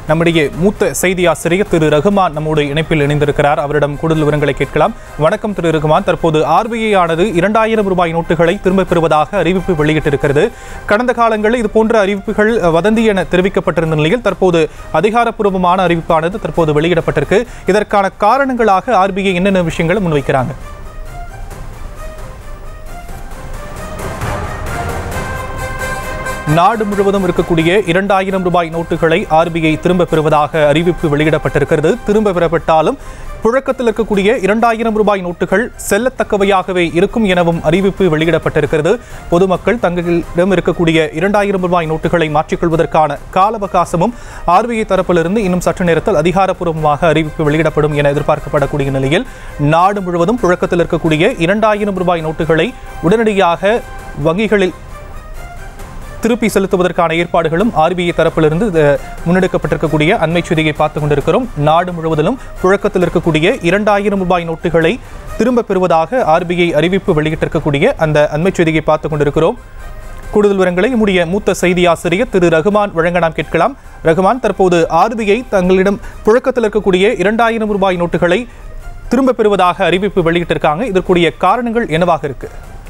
நம்முடைய மூத்த செய்தி ஆசிரியர் திரு ரகுமான் நம்முடைய இணைப்பில் இணைந்திருக்கிறார். அவரிடம் கூடுதல் விவரங்களை கேட்கலாம். வணக்கம் திரு ரகுமான். தற்போது RBI ஆனது 2000 ரூபாய் நோட்டுகளை திரும்பப் பெறுவதாக அறிவிப்பு வெளியிட்டிருக்கிறது. கடந்த காலங்களில் இதுபோன்ற அறிவிப்புகள் வதந்தி என தெரிவிக்கப்பட்டிருந்த நிலையில் தற்போது அதிகாரப்பூர்வமான அறிவிப்பானது தற்போது வெளியிடப்பட்டிருக்கு. இதற்கான காரணங்களாக RBI என்னென்ன விஷயங்களை முன்வைக்கிறாங்க? நாடு முழுவதும் இருக்கக்கூடிய 2000 ரூபாய் நோட்டுகளை RBI திரும்ப பெறுவதாக அறிவிப்பு வெளியிடப்பட்டிருக்கிறது. திரும்ப பெறப்பட்டாலும் புழக்கத்தில் இருக்கக்கூடிய 2000 ரூபாய் நோட்டுகள் செல்லத்தக்கவையாகவே இருக்கும் எனவும் அறிவிப்பு வெளியிடப்பட்டிருக்கிறது. பொதுமக்கள் தங்களிடம் இருக்கக்கூடிய 2000 ரூபாய் நோட்டுகளை மாற்றிக்கொள்வதற்கான கால அவகாசமும் RBI தரப்பிலிருந்து இன்னும் சற்று நேரத்தில் அதிகாரப்பூர்வமாக அறிவிப்பு வெளியிடப்படும் என எதிர்பார்க்கப்படக்கூடிய நிலையில் நாடு முழுவதும் புழக்கத்தில் இருக்கக்கூடிய 2000 ரூபாய் நோட்டுகளை உடனடியாக வங்கிகளில் திருப்பி செலுத்துவதற்கான ஏற்பாடுகளும் RBI தரப்பிலிருந்து முன்னெடுக்கப்பட்டிருக்கக்கூடிய அண்மை செய்தியை பார்த்துக் கொண்டிருக்கிறோம். நாடு முழுவதிலும் புழக்கத்தில் இருக்கக்கூடிய 2000 ரூபாய் நோட்டுகளை திரும்ப பெறுவதாக RBI அறிவிப்பு வெளியிட்டிருக்கக்கூடிய அந்த அண்மை செய்தியை பார்த்துக் கொண்டிருக்கிறோம். கூடுதல் விவரங்களை நம்முடைய மூத்த செய்தி ஆசிரியர் திரு ரகுமான் வழங்க நாம் கேட்கலாம். ரகுமான், தற்போது RBI தங்களிடம் புழக்கத்தில் இருக்கக்கூடிய 2000 ரூபாய் நோட்டுகளை திரும்ப பெறுவதாக அறிவிப்பு வெளியிட்டிருக்காங்க. இதற்குரிய காரணங்கள் என்னவாக இருக்கு?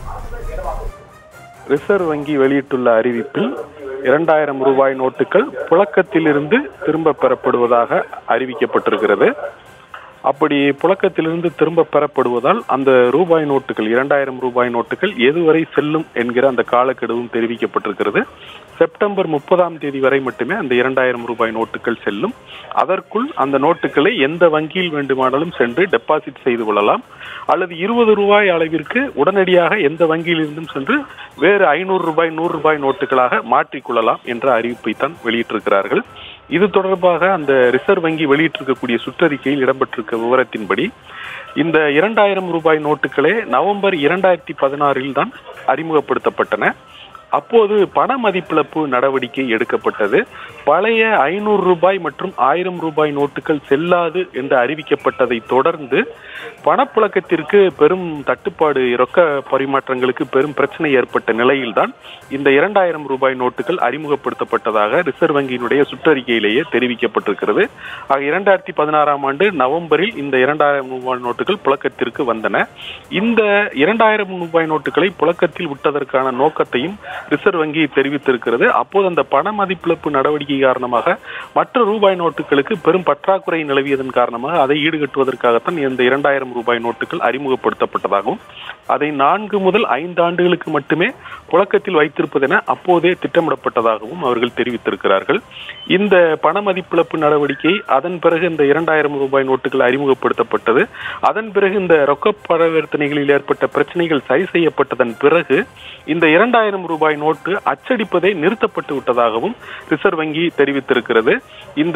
ரிசர்வ் வங்கி வெளியிட்டுள்ள அறிவிப்பில் 2000 ரூபாய் நோட்டுகள் புழக்கத்திலிருந்து திரும்ப பெறப்படுவதாக அறிவிக்கப்பட்டிருக்கிறது. அப்படி புழக்கத்திலிருந்து திரும்ப பெறப்படுவதால் அந்த ரூபாய் நோட்டுகள் 2000 ரூபாய் நோட்டுகள் எதுவரை செல்லும் என்கிற அந்த காலக்கெடுவும் தெரிவிக்கப்பட்டிருக்கிறது. செப்டம்பர் 30ஆம் தேதி வரை மட்டுமே அந்த 2000 ரூபாய் நோட்டுகள் செல்லும். அதற்குள் அந்த நோட்டுகளை எந்த வங்கியில் வேண்டுமானாலும் சென்று டெபாசிட் செய்து கொள்ளலாம், அல்லது 20 ரூபாய் அளவிற்கு உடனடியாக எந்த வங்கியில் இருந்தும் சென்று வேறு 500 ரூபாய் 100 ரூபாய் நோட்டுகளாக மாற்றிக்கொள்ளலாம் என்ற அறிவிப்பை தான் வெளியிட்டிருக்கிறார்கள். இது தொடர்பாக அந்த ரிசர்வ் வங்கி வெளியிட்டிருக்கக்கூடிய சுற்றறிக்கையில் இடம்பெற்றிருக்க விவரத்தின்படி இந்த 2000 ரூபாய் நோட்டுகளே நவம்பர் 2016 தான் அறிமுகப்படுத்தப்பட்டன. அப்போது பண மதிப்பிழப்பு நடவடிக்கை எடுக்கப்பட்டது. பழைய 500 ரூபாய் மற்றும் 1000 ரூபாய் நோட்டுகள் செல்லாது என்று அறிவிக்கப்பட்டதை தொடர்ந்து பணப்புழக்கத்திற்கு பெரும் தட்டுப்பாடு, ரொக்க பரிமாற்றங்களுக்கு பெரும் பிரச்சனை ஏற்பட்ட நிலையில்தான் இந்த 2000 ரூபாய் நோட்டுகள் அறிமுகப்படுத்தப்பட்டதாக ரிசர்வ் வங்கியினுடைய சுற்றறிக்கையிலேயே தெரிவிக்கப்பட்டிருக்கிறது. ஆக 2016ஆம் ஆண்டு நவம்பரில் இந்த 2000 ரூபாய் நோட்டுகள் புழக்கத்திற்கு வந்தன. இந்த 2000 ரூபாய் நோட்டுகளை புழக்கத்தில் விட்டதற்கான நோக்கத்தையும் ரிசர்வ் வங்கி தெரிவித்திருக்கிறது. அப்போது அந்த பண மதிப்பிழப்பு நடவடிக்கை காரணமாக மற்ற ரூபாய் நோட்டுகளுக்கு பெரும் பற்றாக்குறை நிலவியதன் காரணமாக அதை ஈடுகட்டுவதற்காகத்தான் இந்த 2000 ரூபாய் நோட்டுகள் அறிமுகப்படுத்தப்பட்டதாகவும் அதை 4 முதல் 5 ஆண்டுகளுக்கு மட்டுமே புழக்கத்தில் வைத்திருப்பதென அப்போதே திட்டமிடப்பட்டதாகவும் அவர்கள் தெரிவித்திருக்கிறார்கள். இந்த பண மதிப்பிழப்பு நடவடிக்கை அதன் பிறகு இந்த 2000 ரூபாய் நோட்டுகள் அறிமுகப்படுத்தப்பட்டது. அதன் பிறகு இந்த ரொக்க பரிவர்த்தனைகளில் ஏற்பட்ட பிரச்சனைகள் சரி செய்யப்பட்டதன் பிறகு இந்த 2000 ரூபாய் நோட்டு அச்சடிப்பதை நிறுத்தப்பட்டு விட்டதாகவும் ரிசர்வ் வங்கி தெரிவித்திருக்கிறது. இந்த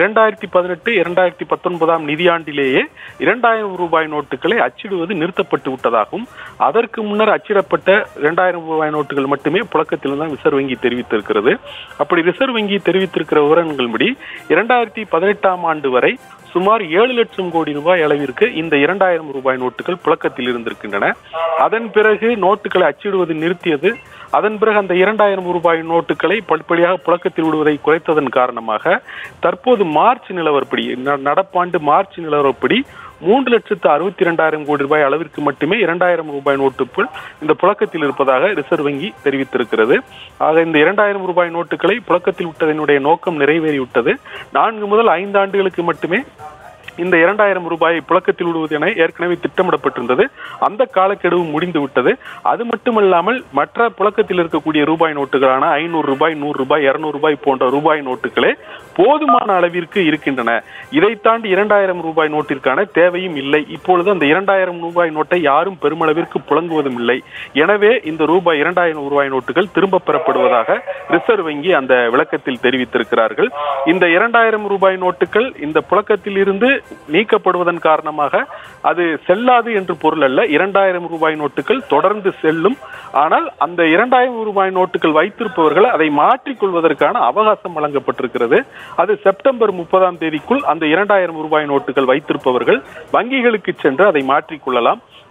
2018-2019 நிதியாண்டிலேயே 2000 ரூபாய் நோட்டுகளை அச்சிடுவது நிறுத்தப்பட்டு விட்டதாகவும் அதற்கு முன்னர் அச்சிடப்பட்ட 2000 ரூபாய் நோட்டுகள் மட்டுமே புழக்கத்தில் தான் ரிசர்வ் வங்கி தெரிவித்திருக்கிறது. அப்படி ரிசர்வ் வங்கி தெரிவித்திருக்கிற விவரங்களின்படி 2018ஆம் ஆண்டு வரை சுமார் 7 லட்சம் கோடி ரூபாய் அளவிற்கு இந்த 2000 ரூபாய் நோட்டுகள் புழக்கத்தில் இருந்திருக்கின்றன. அதன் பிறகு நோட்டுகளை அச்சிடுவது நிறுத்தியது. அதன் பிறகு அந்த 2000 ரூபாய் நோட்டுகளை படிப்படியாக புழக்கத்தில் விடுவதை குறைத்ததன் காரணமாக தற்போது மார்ச் நிலவரப்படி, நடப்பாண்டு மார்ச் நிலவரப்படி 3,62,000 கோடி ரூபாய் அளவிற்கு மட்டுமே 2000 ரூபாய் நோட்டுகள் இந்த புழக்கத்தில் இருப்பதாக ரிசர்வ் வங்கி தெரிவித்திருக்கிறது. ஆக இந்த 2000 ரூபாய் நோட்டுகளை புழக்கத்தில் விட்டதனுடைய நோக்கம் நிறைவேறிவிட்டது. 4 முதல் 5 ஆண்டுகளுக்கு மட்டுமே இந்த 2000 ரூபாயை புழக்கத்தில் விடுவது என ஏற்கனவே திட்டமிடப்பட்டிருந்தது. அந்த காலக்கெடு முடிந்து விட்டது. அது மட்டுமல்லாமல் மற்ற புழக்கத்தில் இருக்கக்கூடிய ரூபாய் நோட்டுகளான 500 ரூபாய், 100 ரூபாய், 200 ரூபாய் போன்ற ரூபாய் நோட்டுகளே போதுமான அளவிற்கு இருக்கின்றன. இதை தாண்டி 2000 ரூபாய் நோட்டிற்கான தேவையும் இல்லை. இப்பொழுது அந்த 2000 ரூபாய் நோட்டை யாரும் பெருமளவிற்கு புழங்குவதும் இல்லை. எனவே இந்த 2000 ரூபாய் நோட்டுகள் திரும்ப பெறப்படுவதாக ரிசர்வ் வங்கி அந்த விளக்கத்தில் தெரிவித்திருக்கிறார்கள். இந்த 2000 ரூபாய் நோட்டுகள் இந்த புழக்கத்தில் இருந்து நீக்கப்படுவதன் காரணமாக அது செல்லாது என்று பொருள் அல்ல. 2000 ரூபாய் நோட்டுகள் தொடர்ந்து செல்லும். ஆனால் அந்த 2000 ரூபாய் நோட்டுகள் வைத்திருப்பவர்கள் அதை மாற்றிக்கொள்வதற்கான அவகாசம் வழங்கப்பட்டிருக்கிறது. அது செப்டம்பர் 30ஆம் தேதிக்குள் அந்த 2000 ரூபாய் நோட்டுகள் வைத்திருப்பவர்கள் வங்கிகளுக்கு சென்று அதை மாற்றிக்கொள்ளலாம்.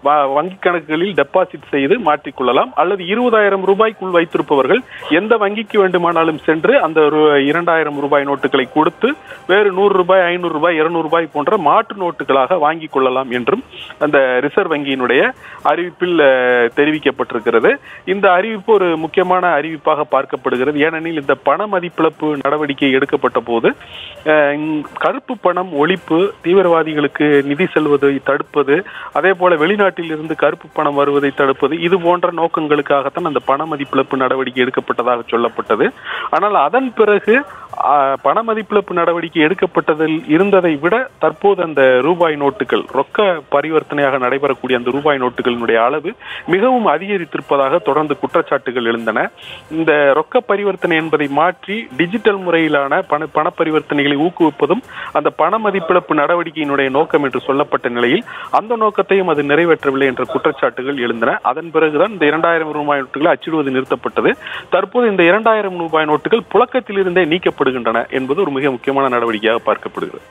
வங்கி கணக்குகளில் டெபாசிட் செய்து மாற்றிக்கொள்ளலாம். அல்லது 20,000 ரூபாய்க்குள் வைத்திருப்பவர்கள் எந்த வங்கிக்கு வேண்டுமானாலும் சென்று அந்த 2,000 ரூபாய் நோட்டுகளை கொடுத்து வேறு 100 ரூபாய், 500 ரூபாய், 200 ரூபாய் போன்ற மாற்று நோட்டுகளாக வாங்கிக் கொள்ளலாம் என்றும் அந்த ரிசர்வ் வங்கியினுடைய அறிவிப்பில் தெரிவிக்கப்பட்டிருக்கிறது. இந்த அறிவிப்பு ஒரு முக்கியமான அறிவிப்பாக பார்க்கப்படுகிறது. ஏனெனில் இந்த பண மதிப்பிழப்பு நடவடிக்கை எடுக்கப்பட்ட போது கருப்பு பணம் ஒழிப்பு, தீவிரவாதிகளுக்கு நிதி செல்வதை தடுப்பது, அதே போல வெளிநாட்டில் இருந்து கருப்பு பணம் வருவதை தடுப்பது, இது போன்ற நோக்கங்களுக்காகத்தான் அந்த பண மதிப்பிழப்பு நடவடிக்கை எடுக்கப்பட்டதாக சொல்லப்பட்டது. ஆனால் அதன் பிறகு பண மதிப்பிழப்பு நடவடிக்கை எடுக்கப்பட்டதில் இருந்ததை விட தற்போது அந்த ரூபாய் நோட்டுகள், ரொக்க பரிவர்த்தனையாக நடைபெறக்கூடிய அந்த ரூபாய் நோட்டுகளினுடைய அளவு மிகவும் அதிகரித்திருப்பதாக தொடர்ந்து குற்றச்சாட்டுகள் எழுந்தன. இந்த ரொக்க பரிவர்த்தனை என்பதை மாற்றி டிஜிட்டல் முறையிலான பண பரிவர்த்தனைகளை ஊக்குவிப்பதும் அந்த பண மதிப்பிழப்பு நடவடிக்கையினுடைய நோக்கம் என்று சொல்லப்பட்ட நிலையில் அந்த நோக்கத்தையும் அது நிறைவேற்றவில்லை என்ற குற்றச்சாட்டுகள் எழுந்தன. அதன் பிறகுதான் இந்த 2,000 ரூபாய் நோட்டுகளை அச்சிடுவது நிறுத்தப்பட்டது. தற்போது இந்த 2,000 ரூபாய் நோட்டுகள் புழக்கத்தில் இருந்தே நீக்கப்படுகின்றன என்பது ஒரு மிக முக்கியமான நடவடிக்கையாக பார்க்கப்படுகிறது.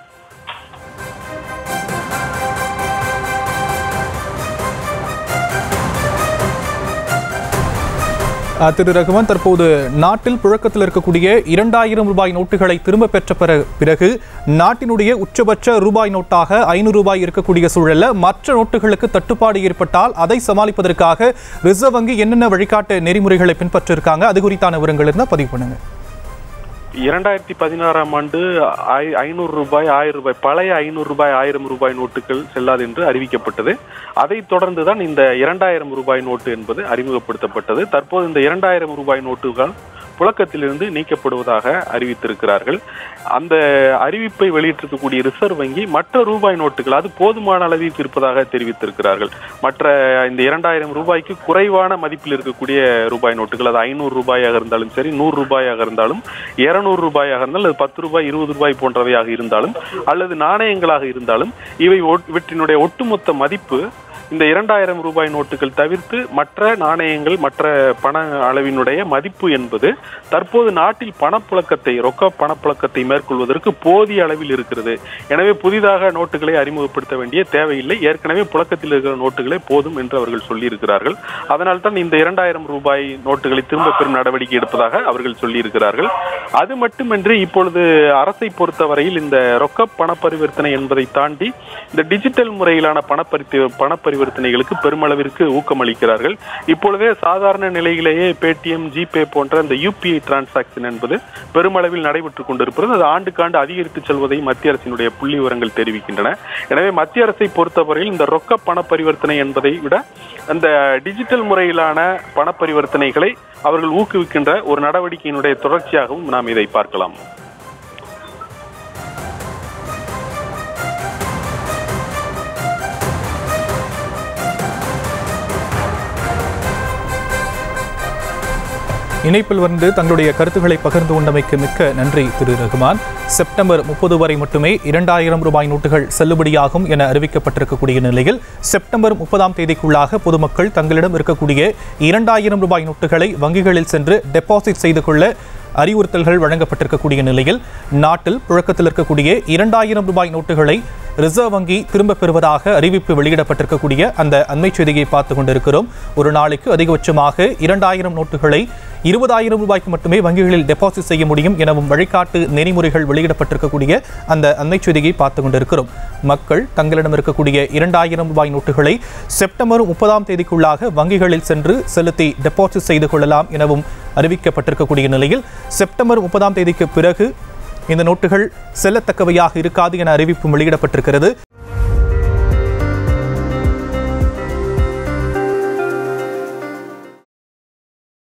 திரு ரகுமான், தற்போது நாட்டில் புழக்கத்தில் இருக்கக்கூடிய 2,000 ரூபாய் நோட்டுகளை திரும்ப பெற்ற பிறகு நாட்டினுடைய உச்சபட்ச ரூபாய் நோட்டாக 500 ரூபாய் இருக்கக்கூடிய சூழல்ல மற்ற நோட்டுகளுக்கு தட்டுப்பாடு ஏற்பட்டால் அதை சமாளிப்பதற்காக ரிசர்வ் வங்கி என்னென்ன வழிகாட்டு நெறிமுறைகளை பின்பற்றிருக்காங்க, அது குறித்தான விவரங்கள் இருந்தால் பதிவு பண்ணுங்க. 2016ஆம் ஆண்டு 500 ரூபாய், 1000 ரூபாய், பழைய 500 ரூபாய், 1000 ரூபாய் நோட்டுகள் செல்லாது என்று அறிவிக்கப்பட்டது. அதைத் தொடர்ந்துதான் இந்த 2,000 ரூபாய் நோட்டு என்பது அறிமுகப்படுத்தப்பட்டது. தற்போது இந்த 2,000 ரூபாய் நோட்டுகள் புழக்கத்திலிருந்து நீக்கப்படுவதாக அறிவித்திருக்கிறார்கள். அந்த அறிவிப்பை வெளியிட்டிருக்கக்கூடிய ரிசர்வ் வங்கி மற்ற ரூபாய் நோட்டுகள் அது போதுமான அளவில் இருப்பதாக தெரிவித்திருக்கிறார்கள். மற்ற இந்த 2,000 ரூபாய்க்கு குறைவான மதிப்பில் இருக்கக்கூடிய ரூபாய் நோட்டுகள், அது 500 ரூபாயாக இருந்தாலும் சரி, 100 ரூபாயாக இருந்தாலும், 200 ரூபாயாக இருந்தாலும், அது 10 ரூபாய், 20 ரூபாய் போன்றவையாக இருந்தாலும், அல்லது நாணயங்களாக இருந்தாலும், இவற்றினுடைய ஒட்டுமொத்த மதிப்பு இந்த 2,000 ரூபாய் நோட்டுகள் தவிர்த்து மற்ற நாணயங்கள், மற்ற பண அளவினுடைய மதிப்பு என்பது தற்போது நாட்டில் பணப்புழக்கத்தை, ரொக்க பணப்புழக்கத்தை மேற்கொள்வதற்கு போதிய அளவில் இருக்கிறது. எனவே புதிதாக நோட்டுகளை அறிமுகப்படுத்த வேண்டிய தேவையில்லை, ஏற்கனவே புழக்கத்தில் இருக்கிற நோட்டுகளே போதும் என்று அவர்கள் சொல்லியிருக்கிறார்கள். அதனால் தான் இந்த 2,000 ரூபாய் நோட்டுகளை திரும்ப பெறும் நடவடிக்கை எடுப்பதாக அவர்கள் சொல்லியிருக்கிறார்கள். அது மட்டுமின்றி இப்பொழுது அரசை பொறுத்தவரையில் இந்த ரொக்க பண பரிவர்த்தனை என்பதை தாண்டி இந்த டிஜிட்டல் முறையிலான பணப்பரிவர்த்தனைகளுக்கு பெருமளவிற்கு ஊக்கமளிக்கிறார்கள். இப்பொழுதே சாதாரண நிலையிலேயே பேடிஎம், ஜிபே போன்ற இந்த யூபிஐ டிரான்சாக்சன் என்பது பெருமளவில் நடைபெற்றுக் கொண்டிருப்பது. அது ஆண்டுக்காண்டு அதிகரித்து செல்வதை மத்திய அரசினுடைய புள்ளி விவரங்கள் தெரிவிக்கின்றன. எனவே மத்திய அரசை பொறுத்தவரையில் இந்த ரொக்க பண பரிவர்த்தனை என்பதை விட அந்த டிஜிட்டல் முறையிலான பண பரிவர்த்தனைகளை அவர்கள் ஊக்குவிக்கின்ற ஒரு நடவடிக்கையினுடைய தொடர்ச்சியாகவும் நாம் இதை பார்க்கலாம். இணைப்பில் வந்து தங்களுடைய கருத்துக்களை பகிர்ந்து கொண்டமைக்கு மிக்க நன்றி திரு ரகுமான். செப்டம்பர் 30 வரை மட்டுமே 2,000 ரூபாய் நோட்டுகள் செல்லுபடியாகும் என அறிவிக்கப்பட்டிருக்கக்கூடிய நிலையில் செப்டம்பர் 30ஆம் தேதிக்குள்ளாக பொதுமக்கள் தங்களிடம் இருக்கக்கூடிய 2,000 ரூபாய் நோட்டுகளை வங்கிகளில் சென்று டெபாசிட் செய்து கொள்ள அறிவுறுத்தல்கள் வழங்கப்பட்டிருக்கக்கூடிய நிலையில் நாட்டில் புழக்கத்தில் இருக்கக்கூடிய 2,000 ரூபாய் நோட்டுகளை ரிசர்வ் வங்கி திரும்ப பெறுவதாக அறிவிப்பு வெளியிடப்பட்டிருக்கக்கூடிய அந்த அண்மை செய்தியை பார்த்து கொண்டிருக்கிறோம். ஒரு நாளைக்கு அதிகபட்சமாக 2,000 நோட்டுகளை 20,000 ரூபாய்க்கு மட்டுமே வங்கிகளில் டெபாசிட் செய்ய முடியும் எனவும் வழிகாட்டு நெறிமுறைகள் வெளியிடப்பட்டிருக்கக்கூடிய அந்த அண்மை செய்தியை பார்த்து கொண்டிருக்கிறோம். மக்கள் தங்களிடம் இருக்கக்கூடிய 2,000 ரூபாய் நோட்டுகளை செப்டம்பர் 30ஆம் தேதிக்குள்ளாக வங்கிகளில் சென்று செலுத்தி டெபாசிட் செய்து கொள்ளலாம் எனவும் அறிவிக்கப்பட்டிருக்கக்கூடிய நிலையில் செப்டம்பர் 30ஆம் தேதிக்கு பிறகு இந்த நோட்டுகள் செல்லத்தக்கவையாக இருக்காது என அறிவிப்பு வெளியிடப்பட்டிருக்கிறது.